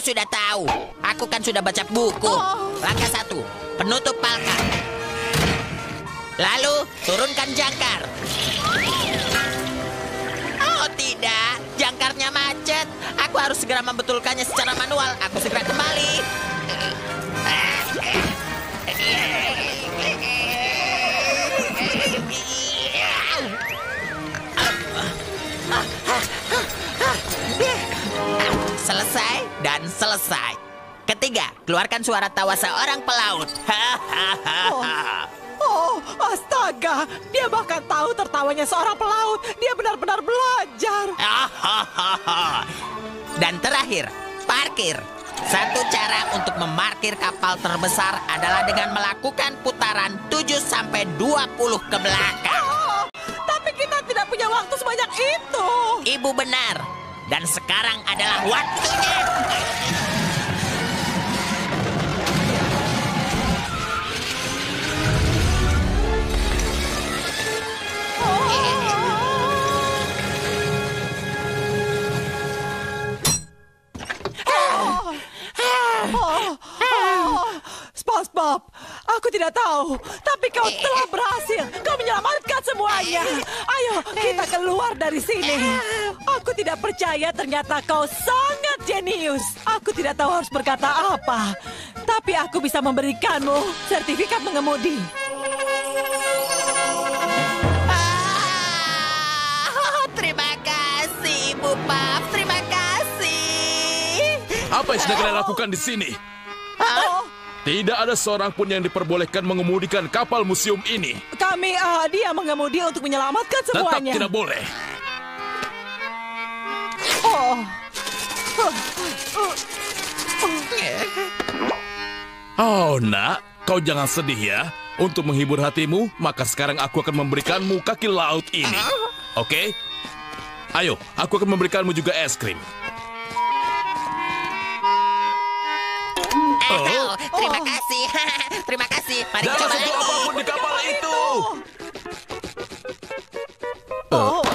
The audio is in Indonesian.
sudah tahu. Aku kan sudah baca buku. Langkah 1, penutup palka. Lalu, turunkan jangkar. Oh tidak, jangkarnya macet. Aku harus segera membetulkannya secara manual. Aku segera kembali. Selesai dan selesai. Ketiga, keluarkan suara tawa seorang pelaut. Oh, astaga. Dia bahkan tahu tertawanya seorang pelaut. Dia benar-benar belajar. Dan terakhir, parkir. Satu cara untuk memarkir kapal terbesar adalah dengan melakukan putaran 7-20 ke belakang. Tapi kita tidak punya waktu sebanyak itu. Ibu benar. Dan sekarang adalah waktunya. SpongeBob, aku tidak tahu, tapi kau telah berhasil. Kau menyelamatkan semuanya. Ayo, kita keluar dari sini. Aku tidak percaya ternyata kau sangat jenius. Aku tidak tahu harus berkata apa, tapi aku bisa memberikanmu sertifikat mengemudi. Terima kasih, Ibu Puff. Terima kasih. Apa yang sedang kalian lakukan di sini? Tidak ada seorang pun yang diperbolehkan mengemudikan kapal museum ini. Dia mengemudi untuk menyelamatkan Tetap semuanya. tidak boleh. Oh, nak, kau jangan sedih ya. Untuk menghibur hatimu, maka sekarang aku akan memberikanmu kaki laut ini. Oke? Ayo, aku akan memberikanmu juga es krim. Terima kasih. Terima kasih. Mari kita Jangan coba sentuh lagi. apapun di kapal itu. Oh.